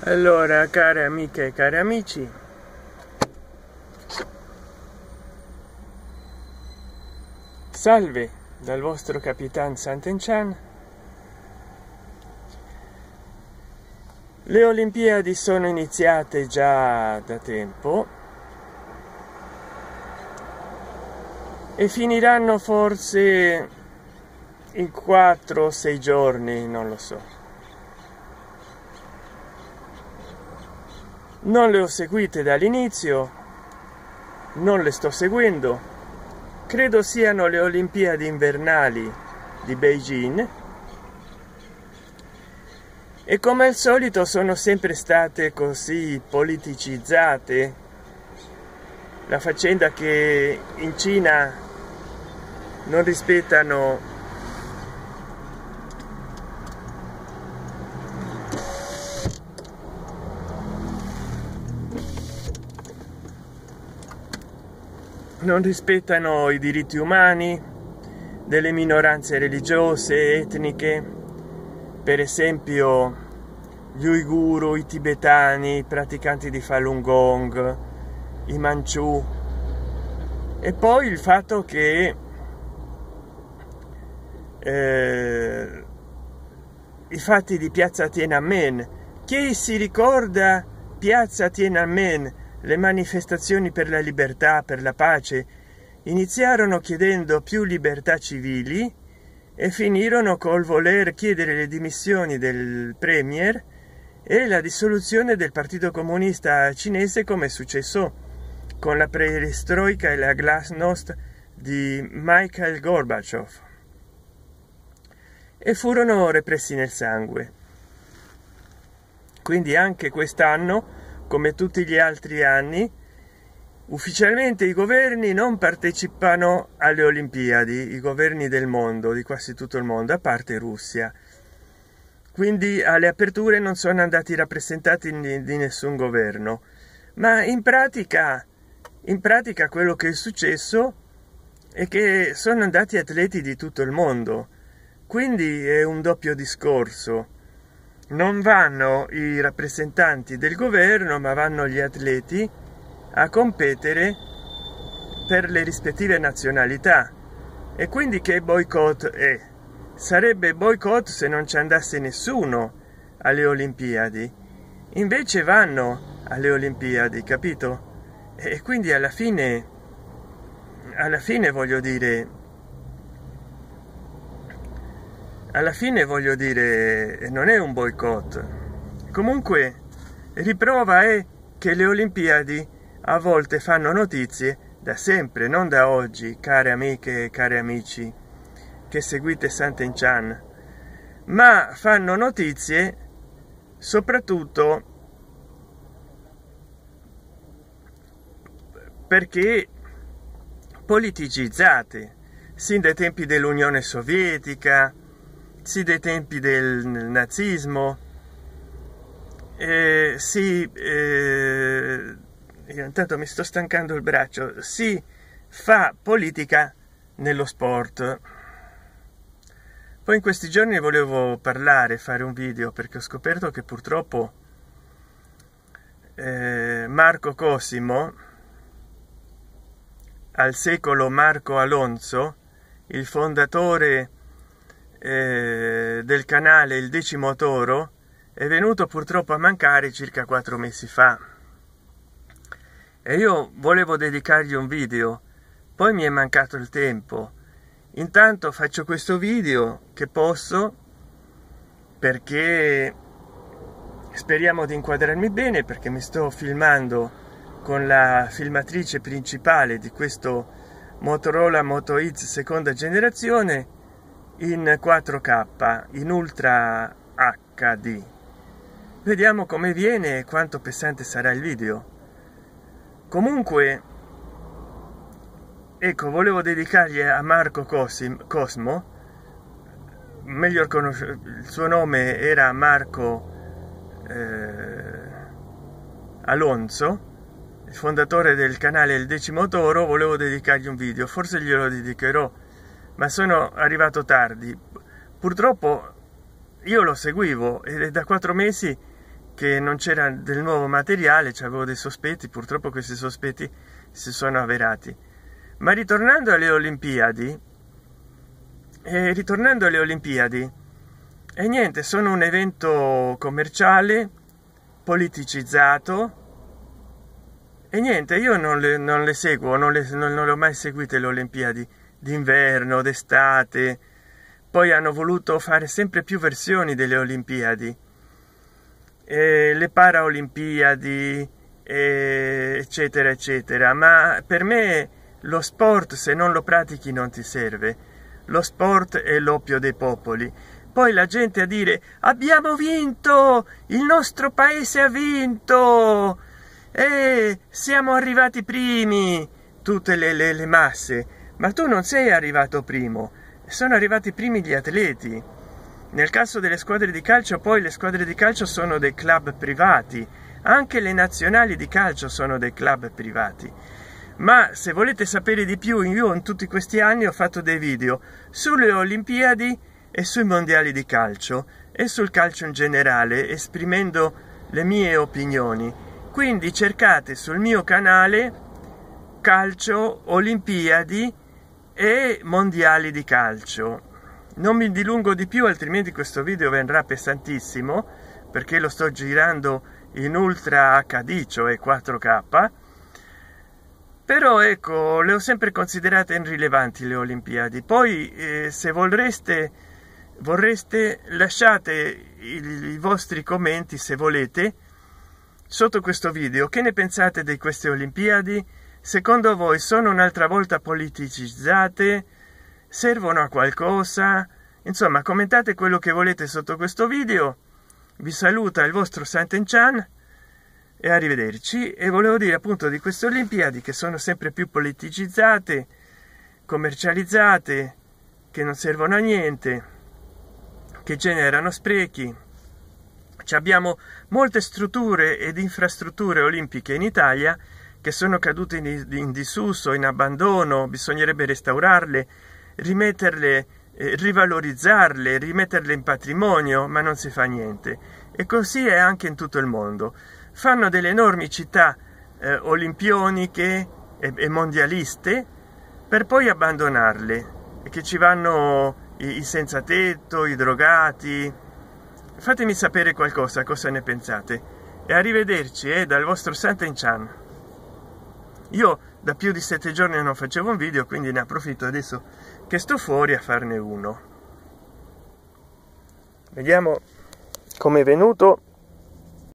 Allora, care amiche e cari amici, salve dal vostro Capitan Sant'Enchan. Le Olimpiadi sono iniziate già da tempo e finiranno forse in 4 o 6 giorni, non lo so. Non le ho seguite dall'inizio, non le sto seguendo. Credo siano le Olimpiadi invernali di Beijing e come al solito sono sempre state così politicizzate. La faccenda che in Cina non rispettano i diritti umani delle minoranze religiose, etniche, per esempio gli uiguru, i tibetani, i praticanti di Falun Gong, i manciù, e poi il fatto che i fatti di piazza Tiananmen, chi si ricorda piazza Tiananmen, le manifestazioni per la libertà, per la pace, iniziarono chiedendo più libertà civili e finirono col voler chiedere le dimissioni del premier e la dissoluzione del Partito Comunista Cinese, come è successo con la perestroika e la glasnost di Mikhail Gorbaciov, e furono repressi nel sangue. Quindi anche quest'anno, come tutti gli altri anni, ufficialmente i governi non partecipano alle Olimpiadi, i governi del mondo, di quasi tutto il mondo, a parte Russia. Quindi alle aperture non sono andati rappresentati di nessun governo, ma in pratica quello che è successo è che sono andati atleti di tutto il mondo. Quindi è un doppio discorso. Non vanno i rappresentanti del governo, ma vanno gli atleti a competere per le rispettive nazionalità. E quindi che boicott è? Sarebbe boicott se non ci andasse nessuno alle Olimpiadi. Invece vanno alle Olimpiadi, capito? E quindi alla fine voglio dire, non è un boicott. Comunque, riprova è che le Olimpiadi a volte fanno notizie da sempre, non da oggi, care amiche e cari amici che seguite Sant'Enchan, ma fanno notizie soprattutto perché politicizzate, sin dai tempi dell'Unione Sovietica, sì, dei tempi del nazismo, io intanto mi sto stancando il braccio, si fa politica nello sport. Poi in questi giorni volevo fare un video, perché ho scoperto che purtroppo Marco Cosimo, al secolo Marco Alonso, il fondatore del canale Il Decimo Toro, è venuto purtroppo a mancare circa 4 mesi fa e io volevo dedicargli un video, poi mi è mancato il tempo. Intanto faccio questo video che posso, perché speriamo di inquadrarmi bene, perché mi sto filmando con la filmatrice principale di questo Motorola Moto X seconda generazione in 4K, in Ultra HD. Vediamo come viene e quanto pesante sarà il video. Comunque, ecco, volevo dedicargli a Marco Cosmo, meglio conosciuto, il suo nome era Marco Alonso, il fondatore del canale Il Decimo Toro. Volevo dedicargli un video, forse glielo dedicherò, ma sono arrivato tardi. Purtroppo io lo seguivo ed è da 4 mesi che non c'era del nuovo materiale, avevo dei sospetti, purtroppo questi sospetti si sono avverati. Ma ritornando alle Olimpiadi, e niente, sono un evento commerciale politicizzato, e niente, io non le seguo, non le ho mai seguite le Olimpiadi d'inverno, d'estate. Poi hanno voluto fare sempre più versioni delle Olimpiadi, le Paraolimpiadi, eccetera eccetera, ma per me lo sport, se non lo pratichi, non ti serve. Lo sport è l'oppio dei popoli. Poi la gente a dire: abbiamo vinto, il nostro paese ha vinto, siamo arrivati primi, tutte le masse. Ma tu non sei arrivato primo, sono arrivati primi gli atleti. Nel caso delle squadre di calcio, poi le squadre di calcio sono dei club privati, anche le nazionali di calcio sono dei club privati. Ma se volete sapere di più, io in tutti questi anni ho fatto dei video sulle Olimpiadi e sui mondiali di calcio e sul calcio in generale, esprimendo le mie opinioni. Quindi cercate sul mio canale calcio, Olimpiadi e mondiali di calcio. Non mi dilungo di più, altrimenti questo video verrà pesantissimo, perché lo sto girando in Ultra HD, cioè 4K. Però ecco, le ho sempre considerate irrilevanti le Olimpiadi. Poi se vorreste lasciate i vostri commenti, se volete, sotto questo video. Che ne pensate di queste Olimpiadi? Secondo voi sono un'altra volta politicizzate? Servono a qualcosa? Insomma, commentate quello che volete sotto questo video. Vi saluta il vostro Sant'Enchan e arrivederci. E volevo dire appunto di queste Olimpiadi che sono sempre più politicizzate, commercializzate, che non servono a niente, che generano sprechi. Abbiamo molte strutture ed infrastrutture olimpiche in Italia che sono cadute in disuso, in abbandono. Bisognerebbe restaurarle, rimetterle, rivalorizzarle, rimetterle in patrimonio, ma non si fa niente. E così è anche in tutto il mondo. Fanno delle enormi città olimpioniche e mondialiste per poi abbandonarle, e che ci vanno i senza tetto, i drogati. Fatemi sapere qualcosa, cosa ne pensate. E arrivederci dal vostro Sant'Enchan. Io da più di 7 giorni non facevo un video, quindi ne approfitto adesso che sto fuori a farne uno. Vediamo come è venuto.